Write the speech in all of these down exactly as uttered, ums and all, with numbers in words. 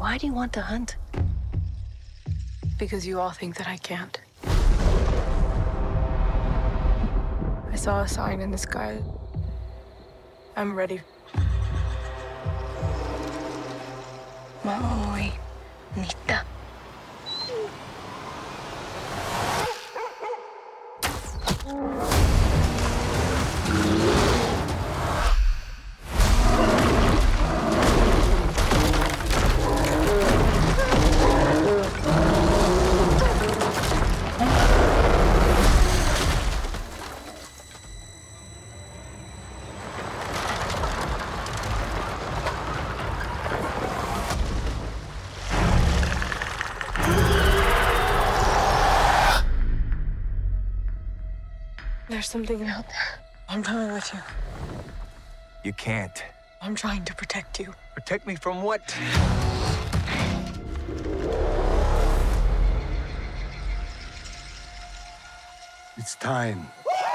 Why do you want to hunt? Because you all think that I can't. I saw a sign in the sky. I'm ready. Maui, Nita. There's something out there. I'm coming with you. You can't. I'm trying to protect you. Protect me from what? It's time.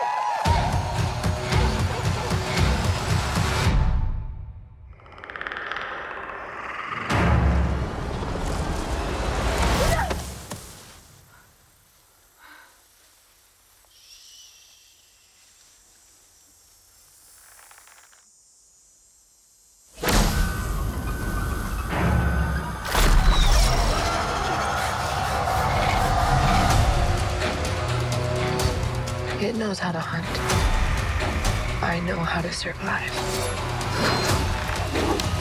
It knows how to hunt. I know how to survive.